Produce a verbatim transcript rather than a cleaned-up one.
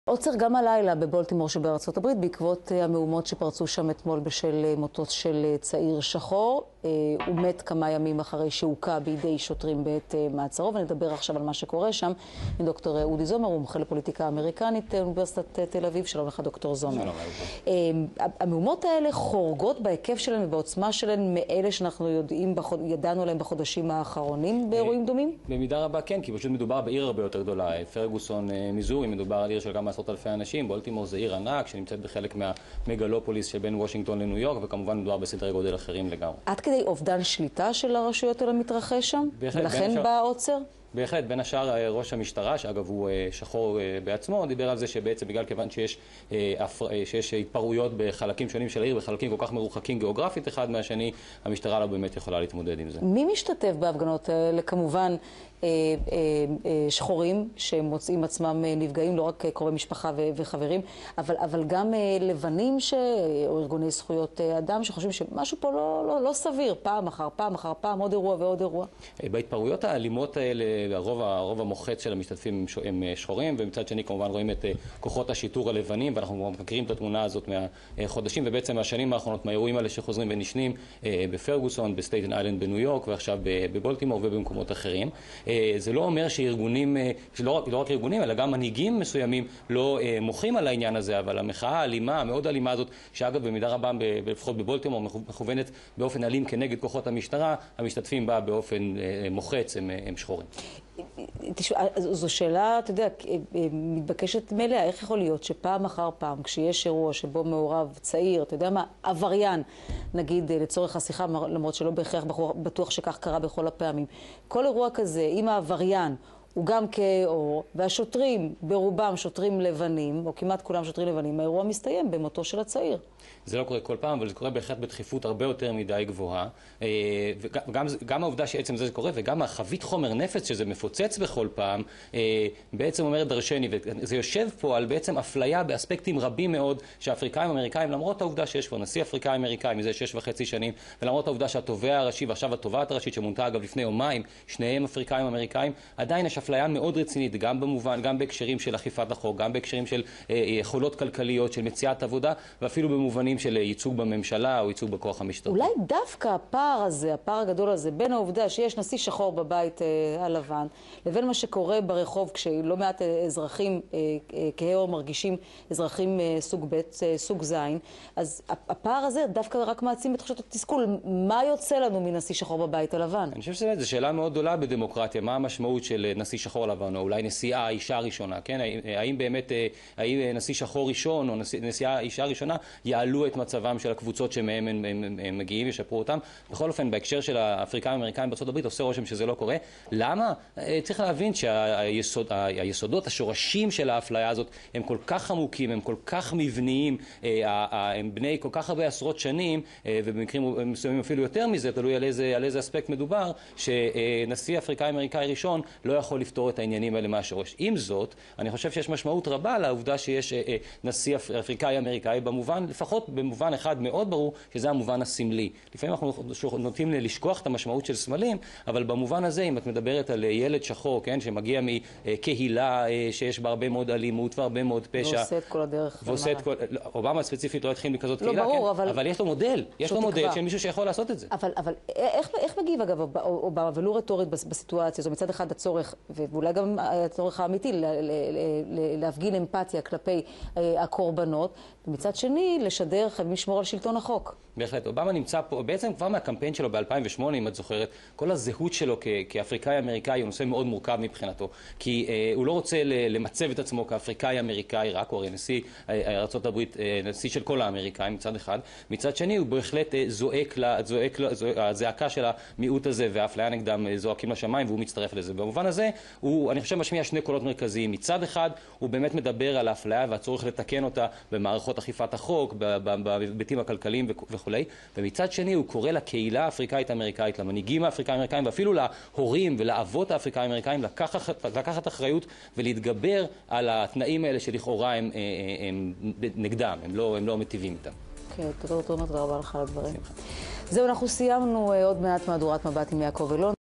עוצר גם הלילה בבולטימור שבארצות הברית בעקבות המהומות שפרצו שם אתמול בשל מותו של צעיר שחור. הוא מת כמה ימים אחרי שהוקע בידי שוטרים בעת מעצרו, ונדבר עכשיו על מה שקורה שם עם דוקטור אודי זומר, הוא מומחה לפוליטיקה האמריקנית באוניברסיטת תל אביב. שלום לך דוקטור זומר. שלום. המהומות האלה חורגות בהיקף שלהן ובעוצמה שלהן מאלה שאנחנו יודעים, ידענו עליהם בחודשים האחרונים באירועים דומים? במידה רבה כן, כי פשוט מדובר בעיר הרבה יותר גדולה. פרגוסון, מיזורי, מדובר על עיר של כמה עשרות אלפי אנשים. בולטימור זה עיר ענק שנמצאת בחלק מהמגלופוליס שבין וושינגטון לניו יורק, וכמובן מדובר בסדרי גודל אחרים לגמרי. עד כדי אובדן שליטה של הרשויות האלה מתרחש שם? ולכן בא עוצר? בהחלט, בין השאר ראש המשטרה, שאגב הוא שחור בעצמו, דיבר על זה שבעצם בגלל כיוון שיש, שיש התפרעויות בחלקים שונים של העיר, בחלקים כל כך מרוחקים גיאוגרפית אחד מהשני, המשטרה לא באמת יכולה להתמודד עם זה. מי משתתף בהפגנות האלה? כמובן שחורים שמוצאים עצמם נפגעים, לא רק קרובי משפחה וחברים, אבל, אבל גם לבנים ש... או ארגוני זכויות אדם שחושבים שמשהו פה לא, לא, לא סביר, פעם אחר פעם אחר פעם, עוד אירוע ועוד אירוע. בהתפרעויות האלימות האלה, הרוב, הרוב המוחץ של המשתתפים הם שחורים, ומצד שני כמובן רואים את כוחות השיטור הלבנים, ואנחנו מכירים את התמונה הזאת מהחודשים, ובעצם מהשנים האחרונות, מהאירועים האלה שחוזרים ונשנים בפרגוסון, בסטייטן איילנד בניו יורק, ועכשיו בבולטימור ובמקומות אחרים. זה לא אומר שארגונים, שלא רק, לא רק ארגונים, אלא גם מנהיגים מסוימים לא מוחים על העניין הזה, אבל המחאה האלימה, המאוד אלימה הזאת, שאגב במידה רבה, לפחות בבולטימור, מכוונת באופן אלים כנגד כוחות המשטרה, המשתתפים בה באופן מוחץ, הם, הם שחורים. תשמע, זו שאלה, אתה יודע, מתבקשת מלאה, איך יכול להיות שפעם אחר פעם, כשיש אירוע שבו מעורב צעיר, אתה יודע מה, עבריין, נגיד לצורך השיחה, למרות שלא בהכרח בטוח שכך קרה בכל הפעמים, כל אירוע כזה, אם העבריין הוא גם כאור, והשוטרים ברובם שוטרים לבנים, או כמעט כולם שוטרים לבנים, האירוע מסתיים במותו של הצעיר. זה לא קורה כל פעם, אבל זה קורה בהחלט בדחיפות הרבה יותר מדי גבוהה. וגם גם העובדה שעצם זה קורה, וגם החבית חומר נפץ שזה מפוצץ בכל פעם, בעצם אומרת דרשני, וזה יושב פה על בעצם אפליה באספקטים רבים מאוד שהאפריקאים האמריקאים, למרות העובדה שיש פה נשיא אפריקאי אמריקאי מזה שש וחצי שנים, ולמרות העובדה שהתובע הראשי ועכשיו התובעת הראשית שמונתה אגב לפני יומיים, שניהם אפריקאים אמריקאים, עדיין יש אפליה מאוד רצינית, גם במובן, גם בהקשרים של אכיפת החוק, גם בהקשרים של יכולות כלכליות, של מציאת עבודה, ואפילו במובנים של ייצוג בממשלה או ייצוג בכוח המשטרתי. אולי דווקא הפער הזה, הפער הגדול הזה, בין העובדה שיש נשיא שחור בבית אה, הלבן, לבין מה שקורה ברחוב, כשלא מעט אזרחים אה, אה, כהי מרגישים אזרחים אה, סוג ב', אה, סוג זין, אז הפער הזה דווקא רק מעצים בתחושת התסכול. מה יוצא לנו מנשיא שחור בבית הלבן? אני חושב שזו שאלה מאוד גדולה בדמוקרטיה, מה המשמעות של נשיא שחור לבן, או אולי נשיאה האישה הראשונה, כן? האם באמת, האם נשיא שחור ראשון או נשיאה האישה הראשונה יעלו את מצבם של הקבוצות שמהם הם, הם, הם, הם מגיעים, ישפרו אותם? בכל אופן, בהקשר של האפריקאים האמריקאים בארצות הברית, עושה רושם שזה לא קורה. למה? צריך להבין שהיסודות, השורשים של האפליה הזאת, הם כל כך עמוקים, הם כל כך מבניים, הם בני כל כך הרבה עשרות שנים, ובמקרים מסוימים אפילו יותר מזה, תלוי על איזה, על איזה אספקט מדובר, שנשיא אפריקאי אמריקאי ראשון לא יכול לפתור את העניינים האלה מהשורש. עם זאת, אני חושב שיש משמעות רבה לעובדה שיש אה, אה, נשיא אפריקאי אמריקאי במובן, לפחות במובן אחד מאוד ברור, שזה המובן הסמלי. לפעמים אנחנו נוטים לשכוח את המשמעות של סמלים, אבל במובן הזה, אם את מדברת על ילד שחור, כן, שמגיע מקהילה אה, שיש בה הרבה מאוד אלימות והרבה מאוד פשע. ועושה את כל הדרך. ועושה את כל... אובמה ספציפית לא התחיל מכזאת לא קהילה, ברור, כן? אבל... אבל יש לו מודל. יש לו מודל של מישהו שיכול לעשות את זה. אבל, אבל איך, איך מגיב אגב אובמה, ולא רטורית בסיטואציה הזו, מצד אחד הצורך, ואולי גם הצורך האמיתי להפגין אמפתיה כלפי הקורבנות, ומצד שני לשדר חייבים לשמור על שלטון החוק. בהחלט, אובמה נמצא פה, בעצם כבר מהקמפיין שלו ב-אלפיים ושמונה, אם את זוכרת, כל הזהות שלו כאפריקאי אמריקאי הוא נושא מאוד מורכב מבחינתו, כי אה, הוא לא רוצה למצב את עצמו כאפריקאי אמריקאי, רק הוא הרי נשיא ארצות הברית, אה, נשיא של כל האמריקאים מצד אחד, מצד שני הוא בהחלט אה, זועק, לה, זועק, לה, זועק, הזעקה של המיעוט הזה והאפליה נגדם אה, זועקים לשמיים, והוא מצטרף לזה. במובן הזה, הוא, אני חושב, משמיע שני קולות מרכזיים. מצד אחד, הוא באמת מדבר על האפליה והצורך לתקן אותה במערכות אכיפת החוק, בהיבטים הכלכליים וכו'. ומצד שני, הוא קורא לקהילה האפריקאית האמריקאית, למנהיגים האפריקאים האמריקאים, ואפילו להורים ולאבות האפריקאים האמריקאים, לקחת, לקחת אחריות ולהתגבר על התנאים האלה שלכאורה הם, הם, הם נגדם, הם לא, הם לא מטיבים איתם. כן, תודה רבה לך על הדברים. זהו, אנחנו סיימנו עוד מעט מהדורת מבט עם יעקב אלון.